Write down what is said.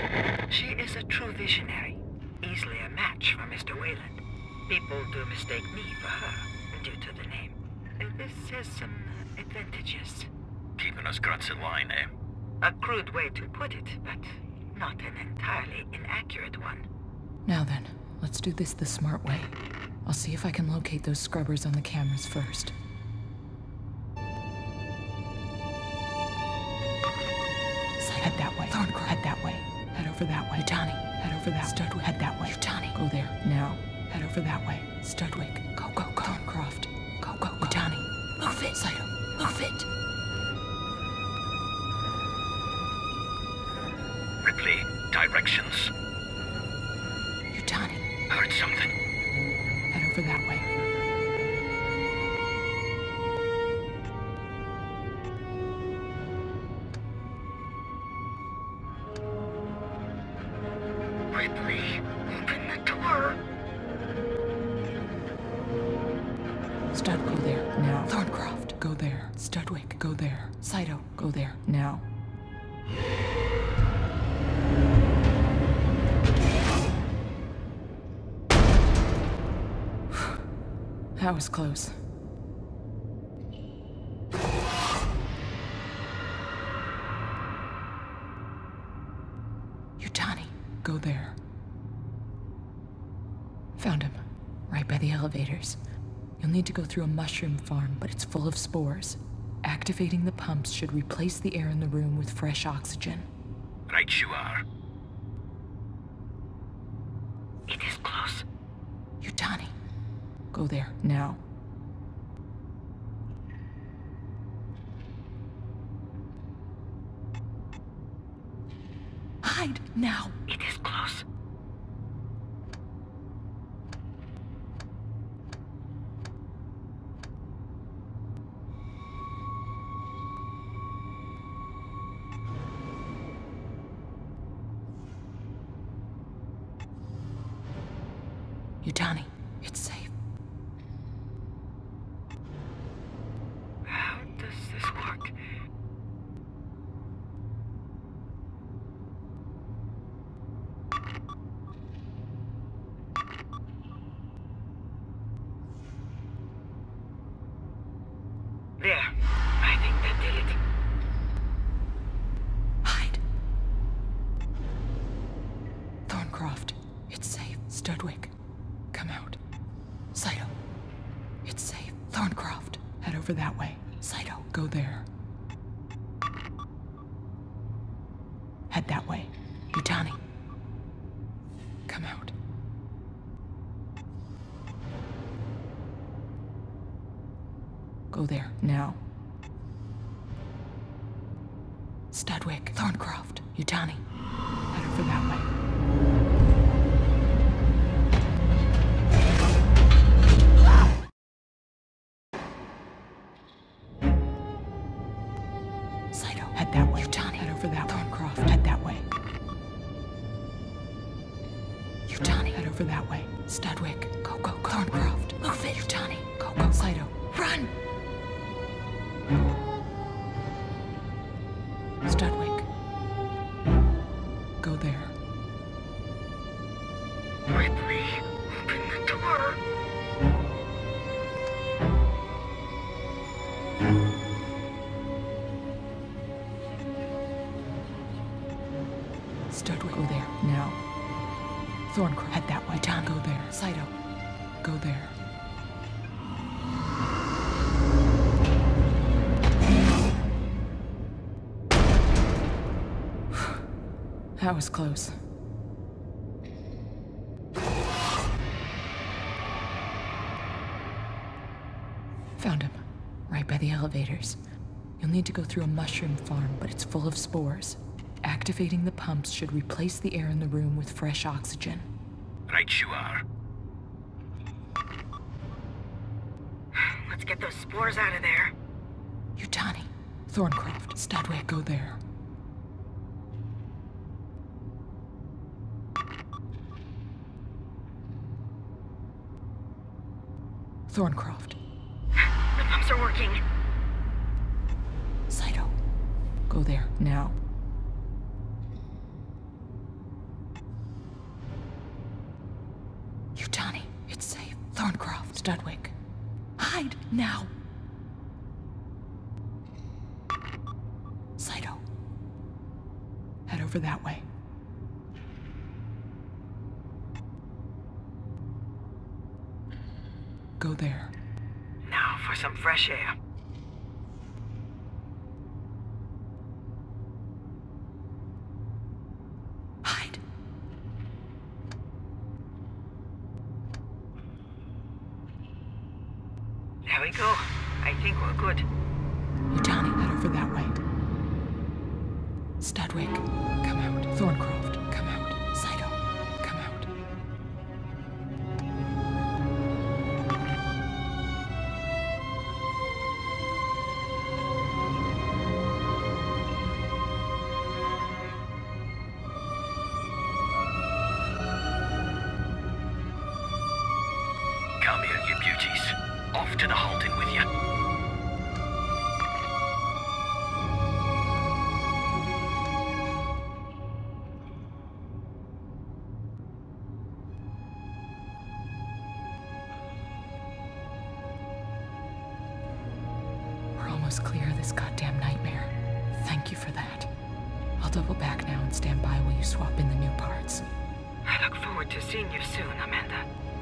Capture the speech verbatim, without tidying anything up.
She is a true visionary, easily a match for Mister Wayland. People do mistake me for her, due to the name. This has some advantages. Keeping us grunts in line, eh? A crude way to put it, but not an entirely inaccurate one. Now then, let's do this the smart way. I'll see if I can locate those scrubbers on the cameras first. Head that way. Thorncroft, head that way. Head over that way. Utani, head over that way. Studwick, head that way. Utani, go there, now. Head over that way. Studwick, go, go, go. Thorncroft, go, go, go. Utani, move it. Saito, move it. Ripley, directions. Utani. Heard something. Head over that way. Ripley, open the door. Stud, go there, now. Thorncroft, go there. Studwick, go there. Saito, go there, now. That was close. Utani, go there. Found him. Right by the elevators. You'll need to go through a mushroom farm, but it's full of spores. Activating the pumps should replace the air in the room with fresh oxygen. Right you are. It is close. Utani, go there, now. Hide, now. It is close. Utani, it's safe. How does this work? There. I think that did it. Hide. Thorncroft, it's safe. Studwick, come out. Saito, it's safe. Thorncroft, head over that way. Saito, go there. Head that way. Utani, come out. Go there, now. Studwick, Thorncroft, Utani, head over that way. Saito, head that way. Utani, head over that way. Thorncroft, head that way. Utani, head over that way. Studwick, go, go, go. Thorncroft, move it. Utani, go, go. Saito, run! Studwick, go there. Ripley, open the door. Studwick, go there, now. Thorncroft, head that way. Utani, go there. Saito, go there. That was close. Found him. Right by the elevators. You'll need to go through a mushroom farm, but it's full of spores. Activating the pumps should replace the air in the room with fresh oxygen. Right you are. Let's get those spores out of there. Utani, Thorncroft, Studwick, go there. Thorncroft. The pumps are working. Saito, go there, now. Now. Saito. Head over that way. Go there. Now for some fresh air. Hide. There we go. I think we're good. Johnny, head over that way. Studwick, come out. Thorncroft, come out. Saito, come out. Come here, you beauties. Off to the halting with you. We're almost clear of this goddamn nightmare. Thank you for that. I'll double back now and stand by while you swap in the new parts. I look forward to seeing you soon, Amanda.